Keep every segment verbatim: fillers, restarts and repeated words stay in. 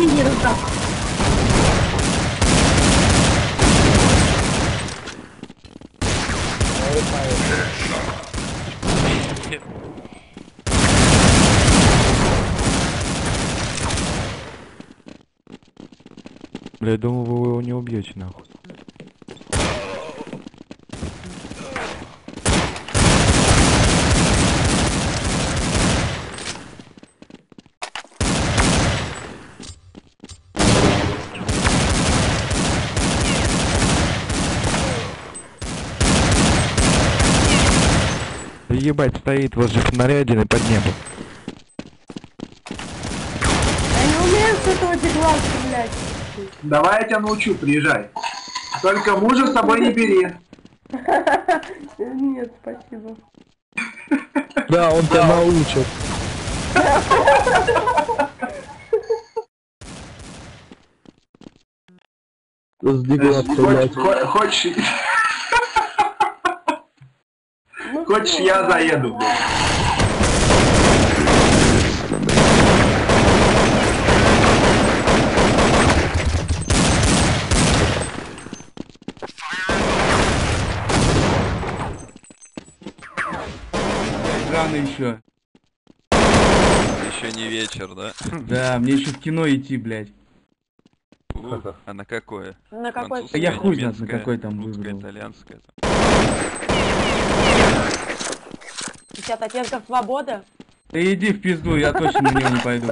не раздал. Бля, я думал, вы его не убьете, нахуй. Да ебать, стоит возле фонаря под небом. Я не умею с этого дигла стрелять. Давай я тебя научу, приезжай. Только мужа с собой не бери. Нет, спасибо. Да, он тебя научит. С дигла стрелять. Хочешь... Хочешь, я заеду, блядь. Рано еще. Еще не вечер, да? Да, мне еще в кино идти, блядь. У, а на какое? На какой? Французское, Я хуй знает, на немецкое, какой там русское, выбрал. итальянское. пятьдесят оттенков свободы. Ты иди в пизду, я точно на него не пойду.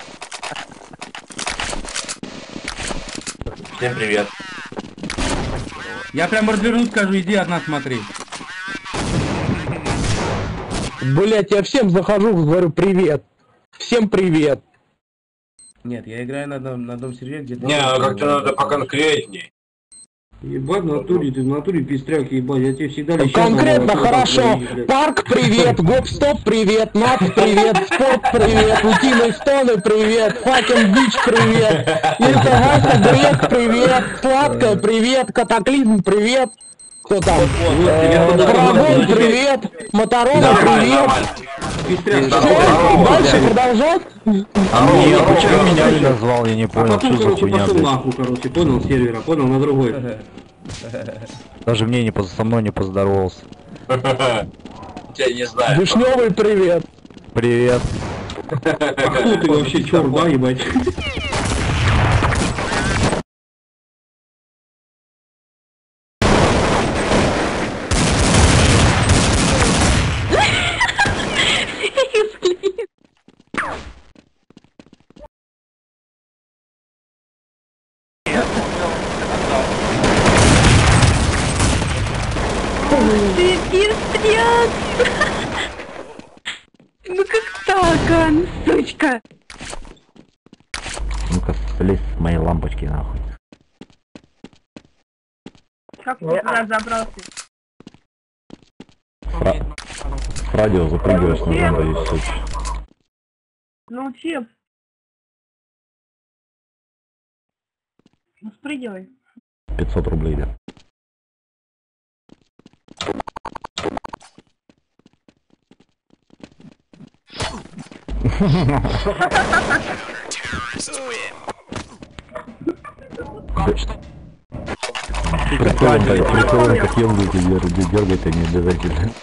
Всем привет. Я прям развернусь, скажу, иди одна смотри. Блять, я всем захожу, говорю привет. Всем привет. Нет, я играю на одном, на одном сервере, где-то... Не, ну как-то надо поконкретней. Ебать, в натуре, ты в натуре пестряк, ебать, я тебе всегда леща... Конкретно хорошо. Парк привет, гоп-стоп привет, нац привет, спорт привет, утиные стоны привет, факин бич привет, Илька Вася Грек привет, Сладкая привет, Катаклизм привет. Кто там? Парагон привет, Моторола привет. Все, дальше продолжать? А мне почему меня не назвал, я не А понял, потом, что за короче, хуйня, пошел блядь. нахуй, короче, понял, с сервера, понял, на другой. Даже мне не поз- со мной не поздоровался. Тебя не знаю. Вишневый привет. Привет. А хуй ты вообще черт, да, ебать? Ты пиздец! Ну как так, а, ну, сучка? Ну-ка, слезь с моей лампочки, нахуй. Как ты туда забрался? Ра- С радио запрыгиваешь на зомби и все. Научи. Ну спрыгивай. пятьсот рублей, да. Прикольно, прикольно, как ёбнутый дергать, а не обязательно.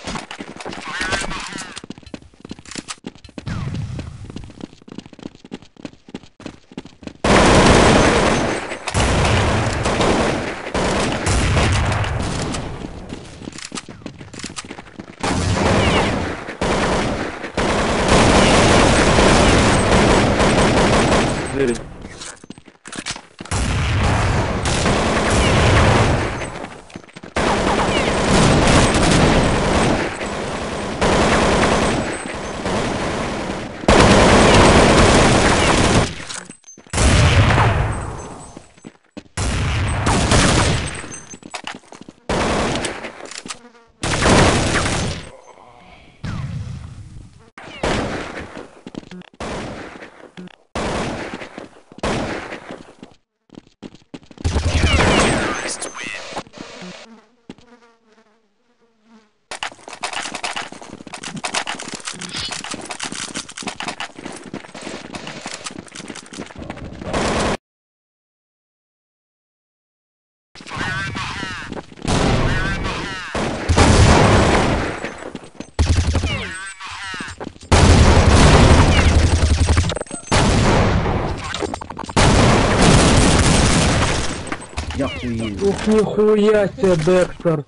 охуели. Ух, нихуя себе, Декстер.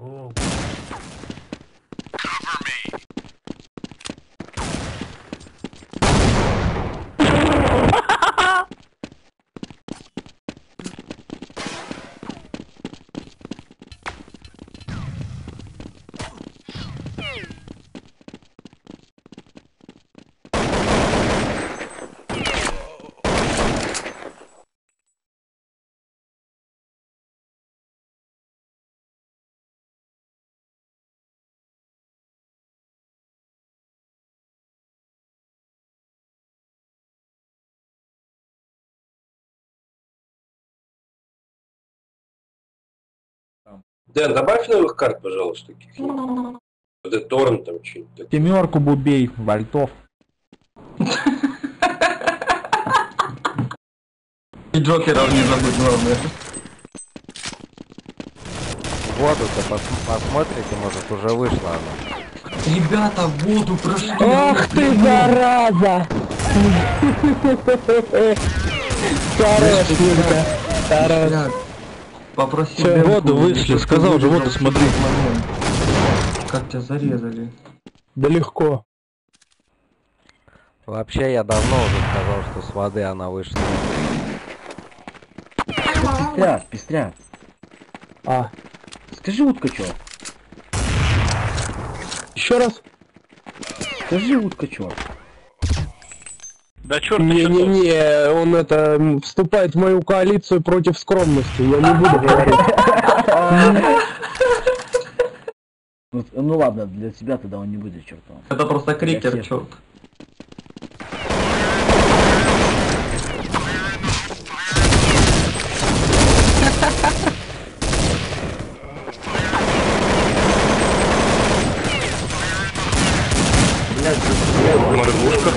Дэн, добавь новых карт, пожалуйста, каких-нибудь. Вот это торрент там что-нибудь. Семерку бубей, вольтов. И Джокеров не забудь, главное. Воду-то пос- посмотрите, может уже вышла она. Ребята, воду прошли. Ах ты, зараза! Хорош, Юрка. Хорош. Попроси Всё, Бенку, воду вышли, чтобы сказал же, выдержал воду смотри. этот момент. Как тебя зарезали. Да легко. Вообще я давно уже сказал, что с воды она вышла. Пестря, пестря. А, Скажи, утка, чё? еще раз? Скажи, утка, чё? Да черт, Не-не-не, он это м, вступает в мою коалицию против скромности. Я не буду говорить. Ну, ну ладно, для тебя тогда он не будет чертом. Это просто крикер, всех. черт. Моргушка.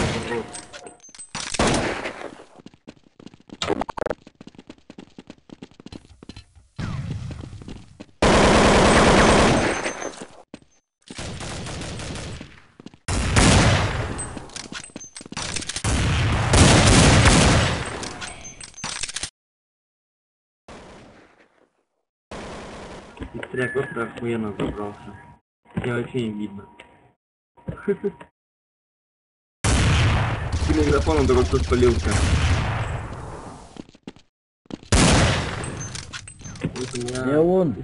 Пестряк просто охуенно забрался. Тебя вообще не видно. С микрофоном только кто спалился. Вот у меня... Не он.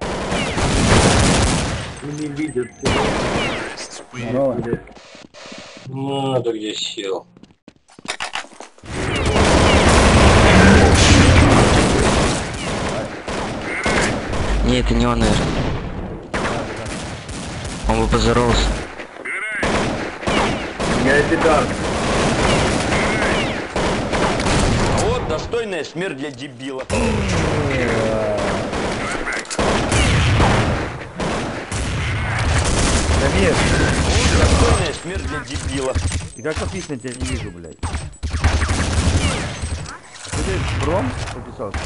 Не видят. Здорово. Ну, да где сел. Не, это не он, наверное. Он бы поздоровался. Я педард. Вот достойная смерть для дебила. Да нет. Достойная смерть для дебила. И как написано, тебя не вижу, блядь. Что ты, Бром подписался?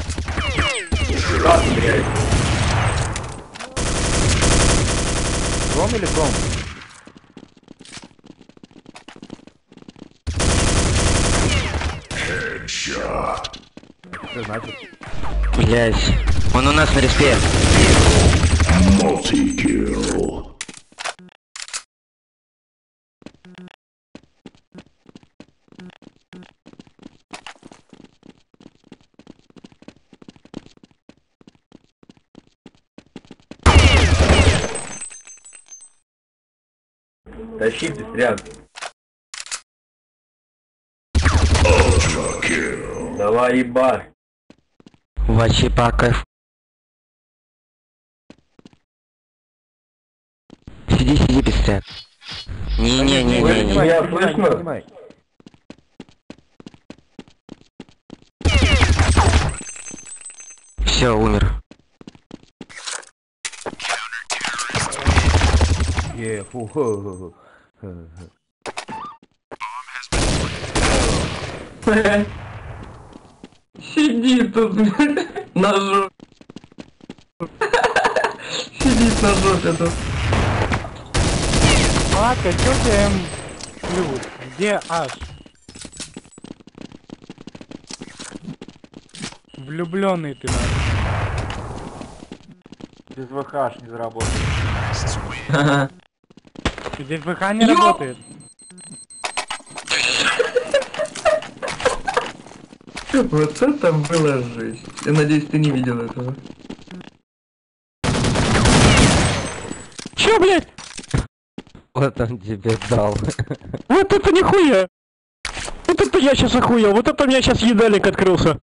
Бром или Бром? Что значит? Блять. Он у нас на респе. Тащи пестряк. Давай, еба. Вообще по кайфу. Сиди, сиди, пестряк. Не-не-не-не-не. Я слышно? Все, умер. Е, фу, хо, хо, хо. Сиди тут, блядь, на жопе. Сидит на жопе тут. Ака, чё ты М плюс? Где Аш? Влюбленный ты нахуй. Без ВХ не заработает. Здесь ВХ не работает. Вот это было жесть. Я надеюсь, ты не видел этого. Чё, блядь? Вот он тебе дал. Вот это нихуя! Вот это я сейчас охуел, вот это у меня сейчас едальник открылся.